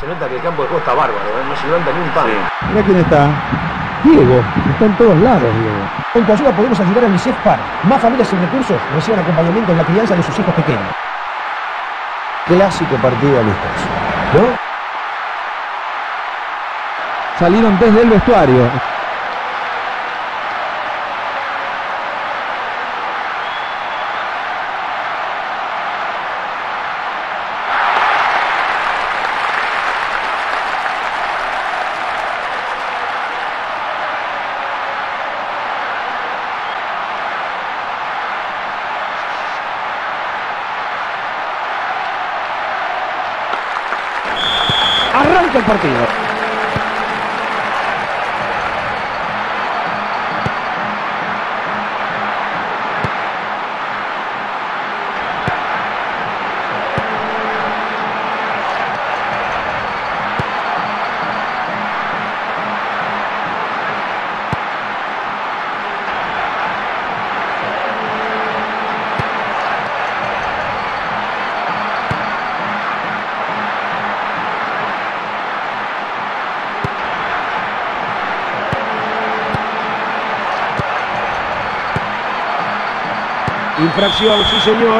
Se nota que el campo de juego está bárbaro, no se levanta ni un pan. Sí. Mira quién está. Diego, está en todos lados, Diego. Con tu ayuda podemos ayudar a UNICEF para más familias sin recursos reciban acompañamiento en la crianza de sus hijos pequeños. Clásico partido amistoso, ¿no? Salieron desde el vestuario. Arranca el partido. Infracción, sí señor.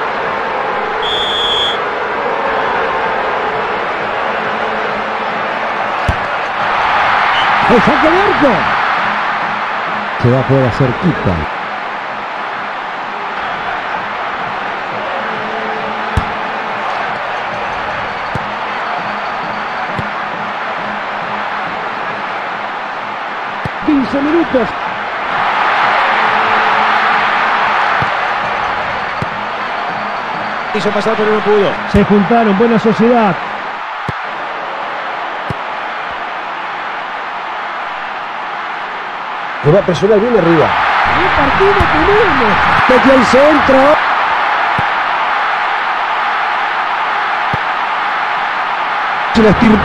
¡El saque de arco! Se va a poder cerquita. ¡15 minutos! Hizo pasar pero no pudo. Se juntaron, buena sociedad. Lo va a presionar bien arriba. ¡Qué partido tenemos! Metió el centro. Se lo estirpó.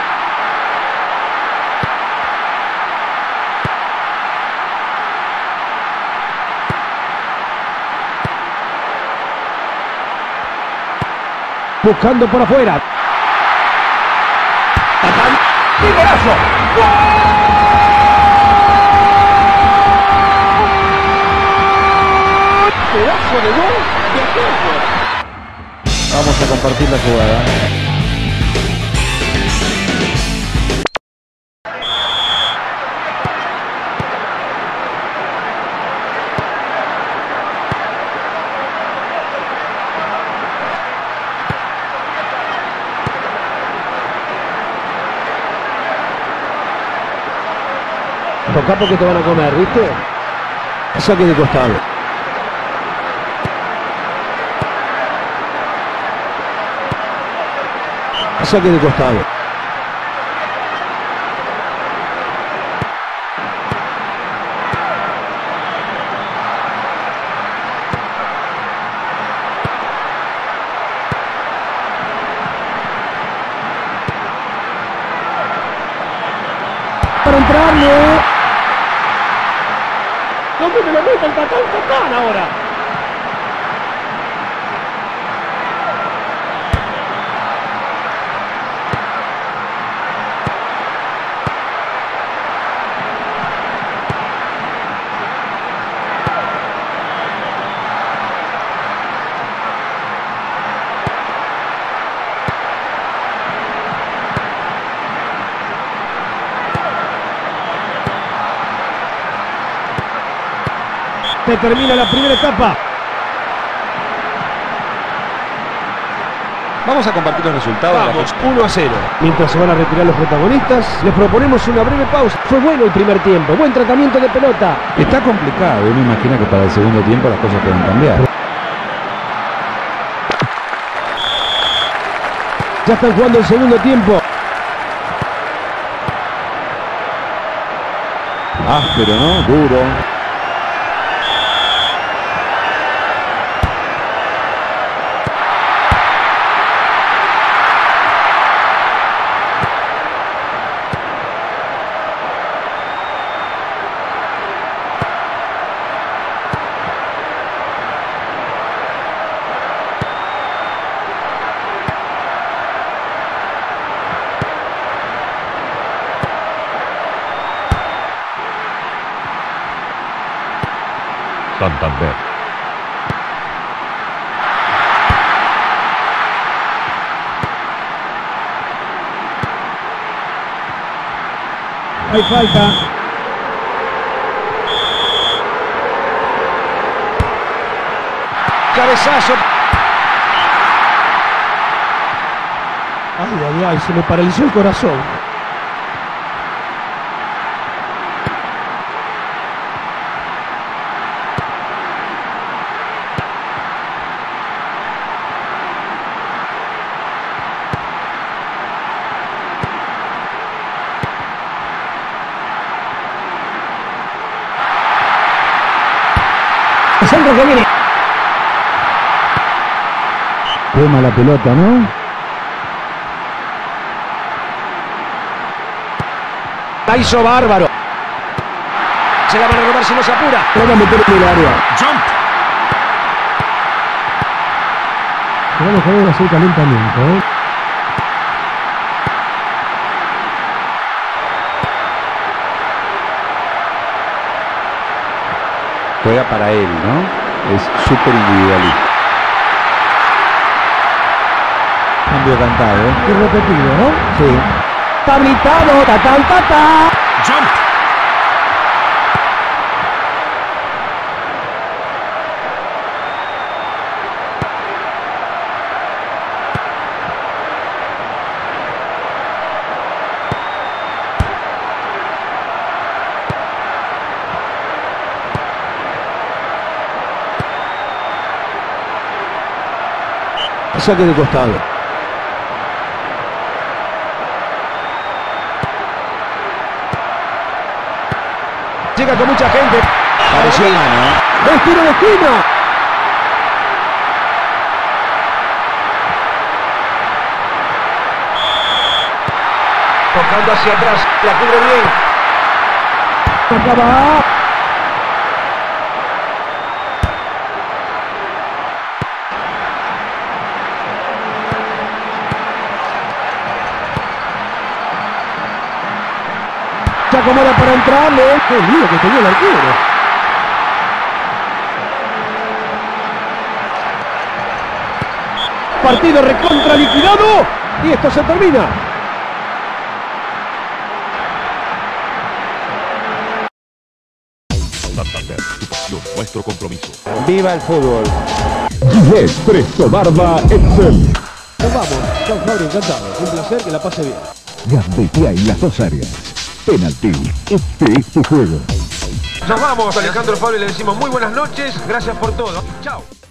Buscando por afuera. ¡Y golazo! ¡Pedazo de gol! Vamos a compartir la jugada. Toca porque te van a comer, ¿viste? Saque de costado. Saque de costado. Para entrarle. ¿Dónde me lo mete el Tatán ahora? Se termina la primera etapa. Vamos a compartir los resultados. Vamos, 1-0. Mientras se van a retirar los protagonistas, les proponemos una breve pausa. Fue bueno el primer tiempo, buen tratamiento de pelota. Está complicado. Uno imagina que para el segundo tiempo las cosas pueden cambiar. Ya están jugando el segundo tiempo. Áspero, ¿no? Duro. Santander. Hay falta. Cabezazo. Ay, ay, ay, se me paralizó el corazón. El centro que viene. Quema la pelota, ¿no? La hizo bárbaro. Se la van a robar si no se apura. Van a meter en el área. Jump. Vamos a ver hacer calentamiento, ¿eh? Juega para él, ¿no? Es súper individualista. Cambio cantado, ¿eh? Y repetido, ¿no? Sí. Está habilitado. Ta, ta, ta, ta. Jump. Saque de costado. Llega con mucha gente. Pareció mano, ¿eh? ¡Es tiro de esquina! Tocando hacia atrás. La cubre bien. Acaba. Se acomoda para entrarle. ¡Qué lío que tenía el arquero! Partido recontra liquidado. Y esto se termina. Santander, tu pasión, nuestro compromiso. ¡Viva el fútbol! Gillette Presto Barba Excel. Nos vamos. Chao, Fabio, encantado. Un placer, que la pase bien. Gambetea en las dos áreas. Penalti. Este es tu juego. Nos vamos, Alejandro Fabio, le decimos muy buenas noches. Gracias por todo. Chao.